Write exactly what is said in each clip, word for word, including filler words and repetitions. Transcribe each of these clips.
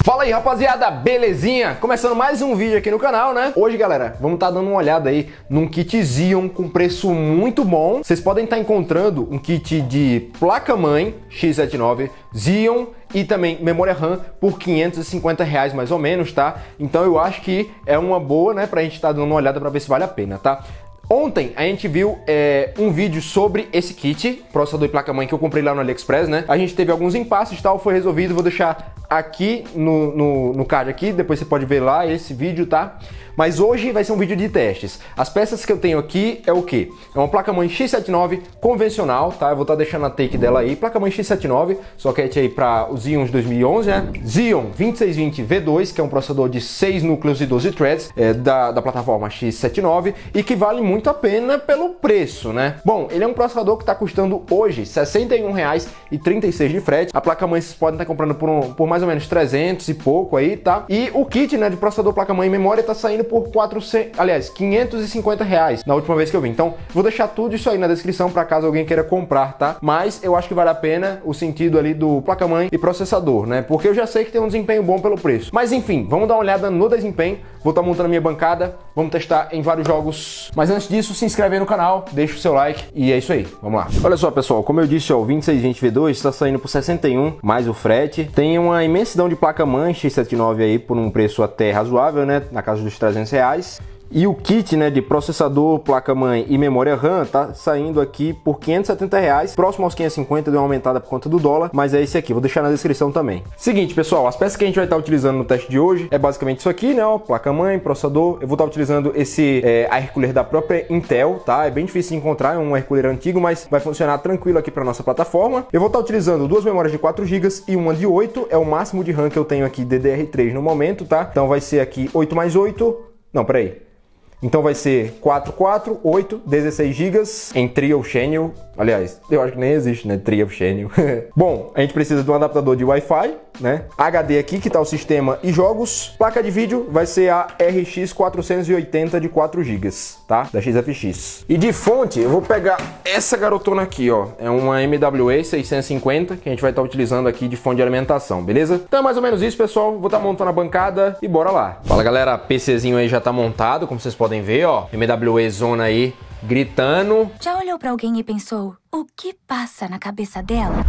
Fala aí, rapaziada, belezinha? Começando mais um vídeo aqui no canal, né? Hoje, galera, vamos estar dando uma olhada aí num kit Xeon com preço muito bom. Vocês podem estar encontrando um kit de placa-mãe X setenta e nove, Xeon e também memória RAM por quinhentos e cinquenta reais mais ou menos, tá? Então eu acho que é uma boa, né, pra gente estar dando uma olhada pra ver se vale a pena, tá? Ontem a gente viu é, um vídeo sobre esse kit, processador e placa-mãe que eu comprei lá no AliExpress, né? A gente teve alguns impasses e tal, foi resolvido, vou deixar aqui no, no, no card aqui, depois você pode ver lá esse vídeo, tá? Mas hoje vai ser um vídeo de testes. As peças que eu tenho aqui é o quê? É uma placa-mãe X setenta e nove convencional, tá? Eu vou estar deixando a take dela aí, placa-mãe X setenta e nove, socket aí para os Xeon dois mil e onze, né? Xeon vinte e seis vinte V dois, que é um processador de seis núcleos e doze threads, é, da, da plataforma X setenta e nove, e que vale muito a pena pelo preço, né? Bom, ele é um processador que está custando hoje sessenta e um reais e trinta e seis de frete. A placa-mãe vocês podem estar comprando por, um, por mais ou menos trezentos e pouco aí, tá? E o kit, né, de processador, placa-mãe e memória tá saindo por quatrocentos, aliás, quinhentos e cinquenta reais na última vez que eu vi. Então, vou deixar tudo isso aí na descrição para caso alguém queira comprar, tá? Mas eu acho que vale a pena o sentido ali do placa-mãe e processador, né? Porque eu já sei que tem um desempenho bom pelo preço. Mas enfim, vamos dar uma olhada no desempenho. Vou estar montando a minha bancada, vamos testar em vários jogos. Mas antes disso, se inscreve aí no canal, deixa o seu like e é isso aí, vamos lá. Olha só, pessoal, como eu disse, ó, o vinte e seis vinte V dois está saindo por sessenta e um mais o frete. Tem uma imensidão de placa-mãe X setenta e nove aí por um preço até razoável, né? Na casa dos trezentos reais. E o kit, né, de processador, placa-mãe e memória RAM tá saindo aqui por quinhentos e setenta reais, próximo aos quinhentos e cinquenta, deu uma aumentada por conta do dólar, mas é esse aqui, vou deixar na descrição também. Seguinte, pessoal, as peças que a gente vai estar utilizando no teste de hoje é basicamente isso aqui, né, ó, placa-mãe, processador. Eu vou estar utilizando esse é, air cooler da própria Intel, tá? É bem difícil de encontrar, é um air cooler antigo, mas vai funcionar tranquilo aqui para nossa plataforma. Eu vou estar utilizando duas memórias de quatro gigas e uma de oito, é o máximo de RAM que eu tenho aqui D D R três no momento, tá? Então vai ser aqui oito mais oito, não, peraí. Então vai ser quatro, quatro, oito, dezesseis gigas em Trio Channel. Aliás, eu acho que nem existe, né? Trio Channel. Bom, a gente precisa de um adaptador de Wi-Fi, né? H D aqui, que tá o sistema e jogos. Placa de vídeo vai ser a R X quatrocentos e oitenta de quatro gigas, tá? Da X F X. E de fonte, eu vou pegar essa garotona aqui, ó. É uma M W A seiscentos e cinquenta, que a gente vai estar utilizando aqui de fonte de alimentação, beleza? Então é mais ou menos isso, pessoal. Vou estar montando a bancada e bora lá. Fala, galera. PCzinho aí já tá montado, como vocês podem ver, ó. M W A zona aí gritando. Já olhou pra alguém e pensou, o que passa na cabeça dela?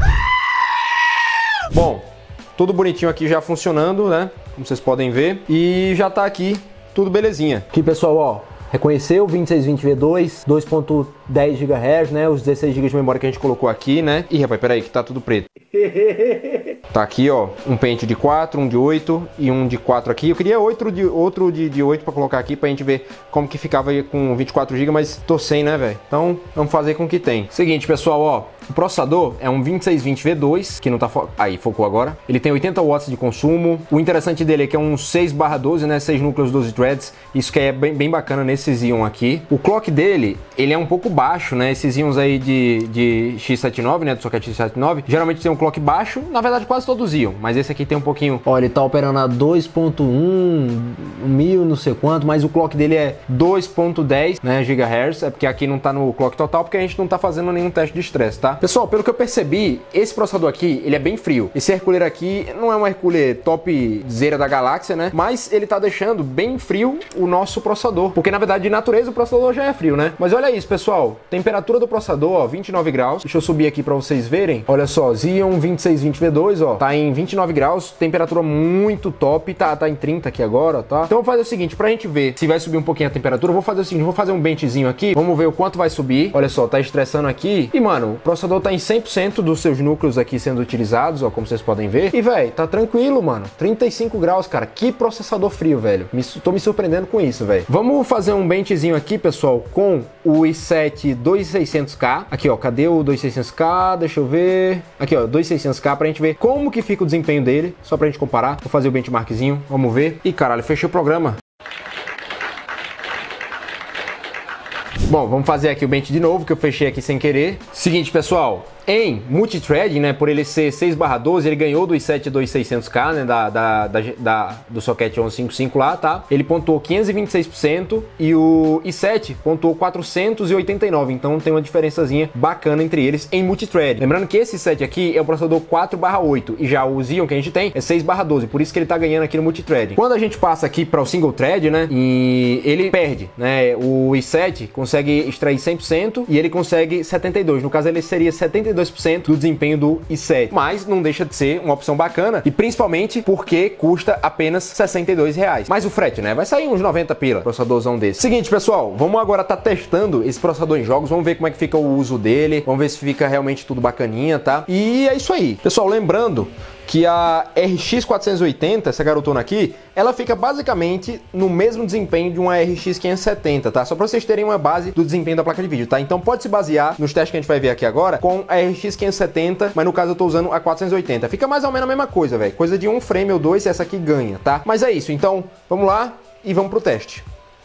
Bom, tudo bonitinho aqui já funcionando, né? Como vocês podem ver. E já tá aqui tudo belezinha. Aqui, pessoal, ó. Reconheceu o vinte e seis vinte V dois, dois ponto dez gigahertz, né? Os dezesseis gigas de memória que a gente colocou aqui, né? Ih, rapaz, peraí, que tá tudo preto. Tá aqui, ó, um pente de quatro, um de oito e um de quatro aqui. Eu queria outro de, outro de, de oito pra colocar aqui pra gente ver como que ficava aí com vinte e quatro gigas, mas tô sem, né, velho? Então, vamos fazer com o que tem. Seguinte, pessoal, ó. O processador é um vinte e seis vinte V dois, que não tá... Fo... Aí, focou agora. Ele tem oitenta watts de consumo. O interessante dele é que é um seis barra doze, né? seis núcleos, doze threads. Isso que é bem, bem bacana nesse Xeon aqui. O clock dele, ele é um pouco baixo, né? Esses Xeons aí de, de X setenta e nove, né? Do socket X setenta e nove, geralmente tem um clock baixo. Na verdade, quase todos Xeon. Mas esse aqui tem um pouquinho... Ó, ele tá operando a dois ponto um, mil, não sei quanto. Mas o clock dele é dois ponto dez, né? Gigahertz. É porque aqui não tá no clock total, porque a gente não tá fazendo nenhum teste de estresse, tá? Pessoal, pelo que eu percebi, esse processador aqui, ele é bem frio. Esse air cooler aqui não é um air cooler top zera da galáxia, né? Mas ele tá deixando bem frio o nosso processador. Porque, na verdade, de natureza, o processador já é frio, né? Mas olha isso, pessoal. Temperatura do processador, ó, vinte e nove graus. Deixa eu subir aqui pra vocês verem. Olha só, Xeon vinte e seis vinte V dois, ó, tá em vinte e nove graus. Temperatura muito top. Tá, tá em trinta aqui agora, tá? Então, eu vou fazer o seguinte, pra gente ver se vai subir um pouquinho a temperatura, eu vou fazer o seguinte, vou fazer um benchzinho aqui. Vamos ver o quanto vai subir. Olha só, tá estressando aqui. E, mano, o processador tá em cem por cento dos seus núcleos aqui sendo utilizados, ó, como vocês podem ver. E, velho, tá tranquilo, mano. trinta e cinco graus, cara. Que processador frio, velho. Me, tô me surpreendendo com isso, velho. Vamos fazer um benchzinho aqui, pessoal, com o i sete dois mil e seiscentos K. Aqui, ó, cadê o dois mil e seiscentos K? Deixa eu ver. Aqui, ó, dois mil e seiscentos K pra gente ver como que fica o desempenho dele, só pra gente comparar. Vou fazer o benchmarkzinho, vamos ver. Ih, caralho, fechei o programa. Bom, vamos fazer aqui o bench de novo, que eu fechei aqui sem querer. Seguinte, pessoal, Em multithreading, né, por ele ser seis barra doze, ele ganhou do i sete dois mil e seiscentos K, né, da, da, da, da, do socket onze cinquenta e cinco lá, tá? Ele pontuou quinhentos e vinte e seis por cento e o i sete pontuou quatrocentos e oitenta e nove, então tem uma diferençazinha bacana entre eles em multithread. Lembrando que esse i sete aqui é o processador quatro barra oito e já o Xeon que a gente tem é seis barra doze, por isso que ele tá ganhando aqui no multithread. Quando a gente passa aqui para o single thread, né, e ele perde, né, o i sete consegue extrair cem por cento e ele consegue setenta e dois por cento, no caso ele seria setenta e dois por cento do desempenho do i sete, mas não deixa de ser uma opção bacana e principalmente porque custa apenas sessenta e dois reais. Mas o frete, né, vai sair uns noventa pila, processadorzão desse. Seguinte, pessoal, vamos agora tá testando esse processador em jogos, vamos ver como é que fica o uso dele, vamos ver se fica realmente tudo bacaninha, tá? E é isso aí. Pessoal, lembrando que a R X quatrocentos e oitenta, essa garotona aqui, ela fica basicamente no mesmo desempenho de uma R X quinhentos e setenta, tá? Só para vocês terem uma base do desempenho da placa de vídeo, tá? Então pode se basear nos testes que a gente vai ver aqui agora com a R X quinhentos e setenta, mas no caso eu tô usando a quatrocentos e oitenta. Fica mais ou menos a mesma coisa, velho. Coisa de um frame ou dois, essa aqui ganha, tá? Mas é isso, então vamos lá e vamos pro teste.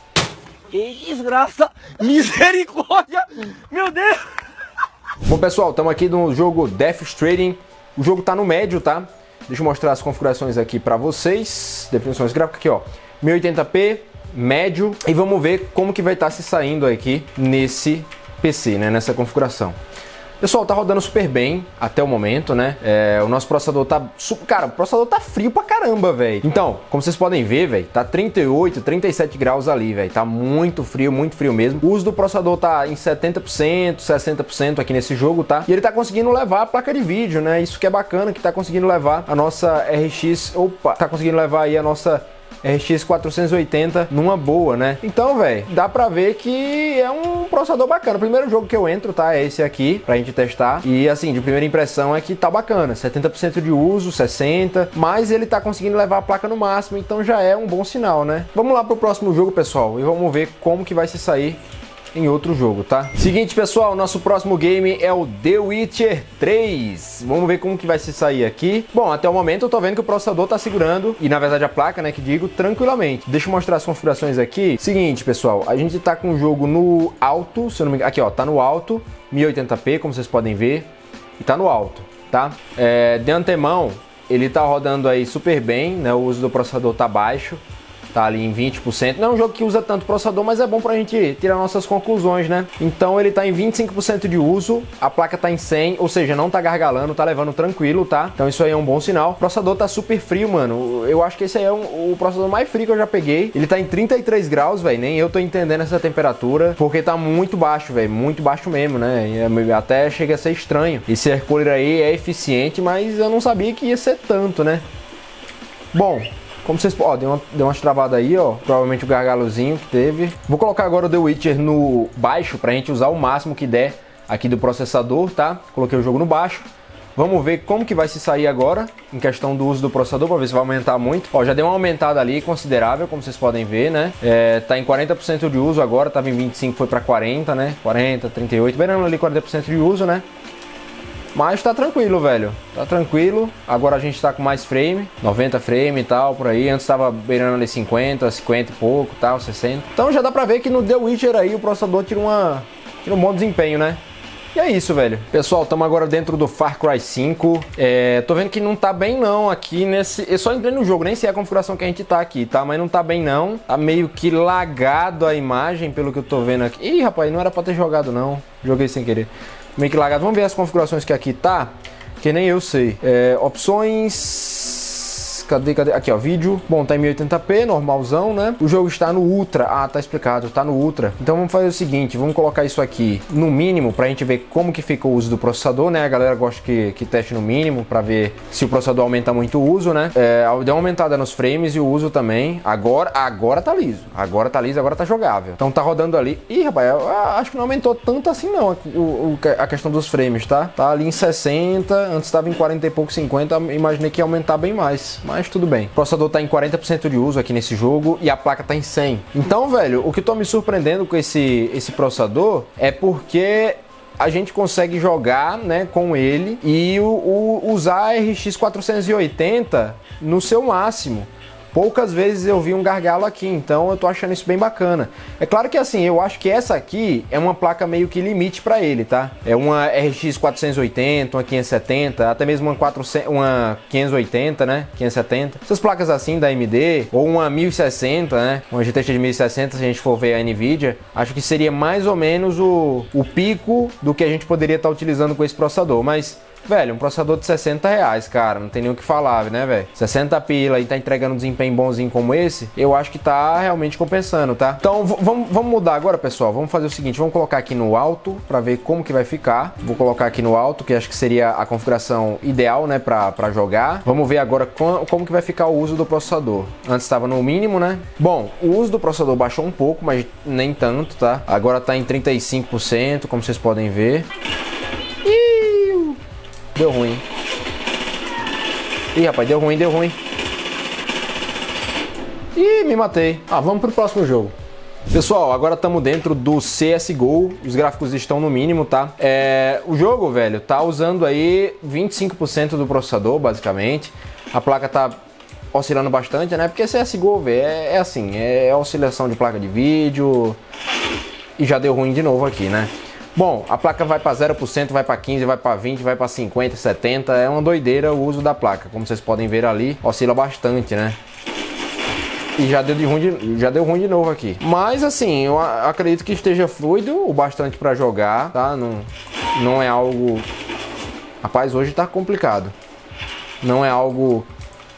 Que desgraça! Misericórdia! Meu Deus! Bom, pessoal, estamos aqui no jogo Death Stranding. O jogo tá no médio, tá? Deixa eu mostrar as configurações aqui para vocês. Definições gráficas aqui, ó. mil e oitenta p, médio. E vamos ver como que vai estar se saindo aqui nesse P C, né? Nessa configuração. Pessoal, tá rodando super bem até o momento, né? É, o nosso processador tá... Cara, o processador tá frio pra caramba, velho. Então, como vocês podem ver, velho, tá trinta e oito, trinta e sete graus ali, velho. Tá muito frio, muito frio mesmo. O uso do processador tá em setenta por cento, sessenta por cento aqui nesse jogo, tá? E ele tá conseguindo levar a placa de vídeo, né? Isso que é bacana, que tá conseguindo levar a nossa R X... Opa! Tá conseguindo levar aí a nossa R X quatrocentos e oitenta numa boa, né? Então, velho, dá pra ver que é um processador bacana. O primeiro jogo que eu entro, tá? É esse aqui, pra gente testar. E, assim, de primeira impressão é que tá bacana. setenta por cento de uso, sessenta por cento. Mas ele tá conseguindo levar a placa no máximo, então já é um bom sinal, né? Vamos lá pro próximo jogo, pessoal, e vamos ver como que vai se sair em outro jogo, tá? Seguinte, pessoal, nosso próximo game é o The Witcher três. Vamos ver como que vai se sair aqui. Bom, até o momento eu tô vendo que o processador tá segurando, e na verdade a placa, né, que digo, tranquilamente. Deixa eu mostrar as configurações aqui. Seguinte, pessoal, a gente tá com o jogo no alto, se eu não me engano, aqui ó, tá no alto, mil e oitenta p, como vocês podem ver, e tá no alto, tá? É, de antemão, ele tá rodando aí super bem, né, o uso do processador tá baixo. Tá ali em vinte por cento. Não é um jogo que usa tanto processador, mas é bom pra gente tirar nossas conclusões, né? Então ele tá em vinte e cinco por cento de uso, a placa tá em cem, ou seja, não tá gargalando, tá levando tranquilo, tá? Então isso aí é um bom sinal. O processador tá super frio, mano. Eu acho que esse aí é um, o processador mais frio que eu já peguei. Ele tá em trinta e três graus, velho. Nem eu tô entendendo essa temperatura, porque tá muito baixo, velho. Muito baixo mesmo, né? E até chega a ser estranho. Esse air cooler aí é eficiente, mas eu não sabia que ia ser tanto, né? Bom, como vocês podem, deu, uma, deu umas travadas aí, ó. Provavelmente o gargalozinho que teve. Vou colocar agora o The Witcher no baixo pra gente usar o máximo que der aqui do processador, tá? Coloquei o jogo no baixo. Vamos ver como que vai se sair agora em questão do uso do processador, para ver se vai aumentar muito. Ó, já deu uma aumentada ali considerável, como vocês podem ver, né? É, tá em quarenta por cento de uso agora, tava em vinte e cinco, foi para quarenta, né? quarenta, trinta e oito, beirando ali quarenta por cento de uso, né? Mas tá tranquilo, velho. Tá tranquilo. Agora a gente tá com mais frame, noventa frame e tal, por aí. Antes tava beirando ali cinquenta, cinquenta e pouco, tal, sessenta. Então já dá pra ver que no The Witcher aí o processador tira, uma, tira um bom desempenho, né? E é isso, velho. Pessoal, estamos agora dentro do Far Cry cinco. É, tô vendo que não tá bem não aqui nesse... Eu só entrei no jogo, nem sei a configuração que a gente tá aqui, tá? Mas não tá bem não. Tá meio que lagado a imagem, pelo que eu tô vendo aqui. Ih, rapaz, não era pra ter jogado não. Joguei sem querer. Meio que lagado. Vamos ver as configurações que aqui tá, que nem eu sei. É, opções... Cadê, cadê? Aqui, ó, vídeo. Bom, tá em mil e oitenta p, normalzão, né? O jogo está no Ultra. Ah, tá explicado, tá no Ultra. Então vamos fazer o seguinte, vamos colocar isso aqui no mínimo pra gente ver como que fica o uso do processador, né? A galera gosta que, que teste no mínimo pra ver se o processador aumenta muito o uso, né? É, deu uma aumentada nos frames e o uso também. Agora, agora tá liso. Agora tá liso, agora tá jogável. Então tá rodando ali. Ih, rapaz, eu acho que não aumentou tanto assim não o, o, a questão dos frames, tá? Tá ali em sessenta, antes tava em quarenta e pouco, cinquenta. Imaginei que ia aumentar bem mais. Mas tudo bem. O processador tá em quarenta por cento de uso aqui nesse jogo e a placa tá em cem. Então, velho, o que tô me surpreendendo com esse, esse processador é porque a gente consegue jogar, né, com ele e o, o, usar a R X quatrocentos e oitenta no seu máximo. poucas vezes eu vi um gargalo aqui, então eu tô achando isso bem bacana. É claro que assim, eu acho que essa aqui é uma placa meio que limite para ele, tá? É uma R X quatrocentos e oitenta, uma quinhentos e setenta, até mesmo uma, quatrocentos, uma quinhentos e oitenta, né? quinhentos e setenta. Essas placas assim da A M D, ou uma mil e sessenta, né? Uma G T X de mil e sessenta, se a gente for ver a Nvidia, acho que seria mais ou menos o, o pico do que a gente poderia estar utilizando com esse processador, mas... velho, um processador de sessenta reais, cara, não tem nem o que falar, né, velho? sessenta pila e tá entregando um desempenho bonzinho como esse, eu acho que tá realmente compensando, tá? Então, vamos, vamos mudar agora, pessoal. Vamos fazer o seguinte, vamos colocar aqui no alto pra ver como que vai ficar. Vou colocar aqui no alto, que acho que seria a configuração ideal, né, pra, pra jogar. Vamos ver agora como, como que vai ficar o uso do processador. Antes estava no mínimo, né? Bom, o uso do processador baixou um pouco, mas nem tanto, tá? Agora tá em trinta e cinco por cento, como vocês podem ver. Deu ruim. Ih, rapaz, deu ruim, deu ruim. Ih, me matei. Ah, vamos pro próximo jogo. Pessoal, agora estamos dentro do C S G O. Os gráficos estão no mínimo, tá? É, o jogo, velho, tá usando aí vinte e cinco por cento do processador, basicamente. A placa tá oscilando bastante, né? Porque C S G O, velho, é, é assim, é oscilação de placa de vídeo. E já deu ruim de novo aqui, né? Bom, a placa vai para zero por cento, vai para quinze por cento, vai para vinte por cento, vai para cinquenta por cento, setenta por cento. É uma doideira o uso da placa. Como vocês podem ver ali, oscila bastante, né? E já deu, de ruim de, já deu ruim de novo aqui. Mas assim, eu acredito que esteja fluido o bastante para jogar, tá? Não, não é algo... Rapaz, hoje tá complicado. Não é algo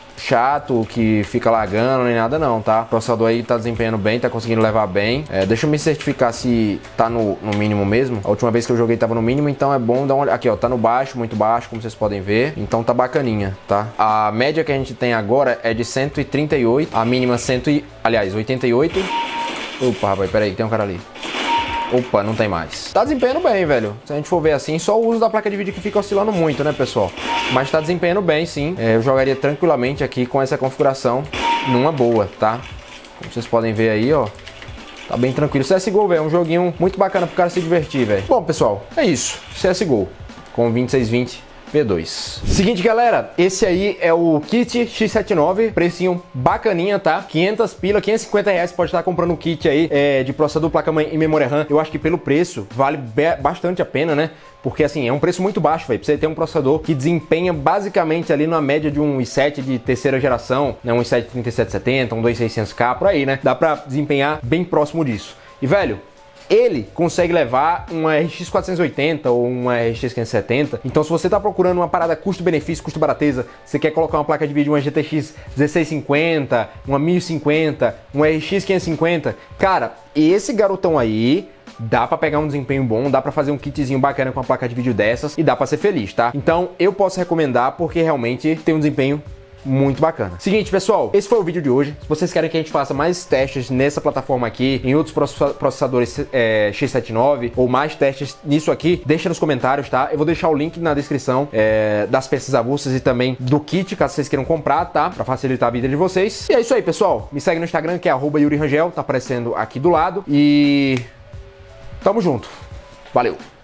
chato, que fica lagando, nem nada não, tá? O processador aí tá desempenhando bem, tá conseguindo levar bem. É, deixa eu me certificar se tá no, no mínimo mesmo. A última vez que eu joguei tava no mínimo, então é bom dar uma olhada. Aqui, ó, tá no baixo, muito baixo, como vocês podem ver. Então tá bacaninha, tá? A média que a gente tem agora é de cento e trinta e oito, a mínima cento e... aliás, oitenta e oito. Opa, rapaz, peraí, tem um cara ali. Opa, não tem mais. Tá desempenhando bem, velho. Se a gente for ver assim, só o uso da placa de vídeo que fica oscilando muito, né, pessoal? Mas tá desempenhando bem, sim. É, eu jogaria tranquilamente aqui com essa configuração numa boa, tá? Como vocês podem ver aí, ó. Tá bem tranquilo. C S G O, velho, é um joguinho muito bacana pro cara se divertir, velho. Bom, pessoal, é isso. C S G O com vinte e seis vinte V dois. Seguinte, galera, esse aí é o kit X setenta e nove, precinho bacaninha, tá? quinhentas pila, quinhentos e cinquenta reais, pode estar comprando um kit aí é, de processador, placa-mãe e memória RAM. Eu acho que pelo preço vale bastante a pena, né? Porque assim, é um preço muito baixo, velho, pra você ter um processador que desempenha basicamente ali na média de um i sete de terceira geração, né? Um i sete trinta e sete setenta, um dois mil e seiscentos K, por aí, né? Dá pra desempenhar bem próximo disso. E, velho, ele consegue levar uma R X quatrocentos e oitenta ou uma R X quinhentos e setenta. Então, se você está procurando uma parada custo-benefício, custo-barateza, você quer colocar uma placa de vídeo, uma G T X dezesseis cinquenta, uma mil e cinquenta, uma R X quinhentos e cinquenta, cara, esse garotão aí dá pra pegar um desempenho bom, dá pra fazer um kitzinho bacana com uma placa de vídeo dessas e dá pra ser feliz, tá? Então, eu posso recomendar porque realmente tem um desempenho muito bacana. Seguinte, pessoal, esse foi o vídeo de hoje. Se vocês querem que a gente faça mais testes nessa plataforma aqui, em outros processadores é, X setenta e nove, ou mais testes nisso aqui, deixa nos comentários, tá? Eu vou deixar o link na descrição é, das peças avulsas e também do kit, caso vocês queiram comprar, tá? Pra facilitar a vida de vocês. E é isso aí, pessoal. Me segue no Instagram, que é arroba Yuri Rangel, tá aparecendo aqui do lado. E tamo junto. Valeu!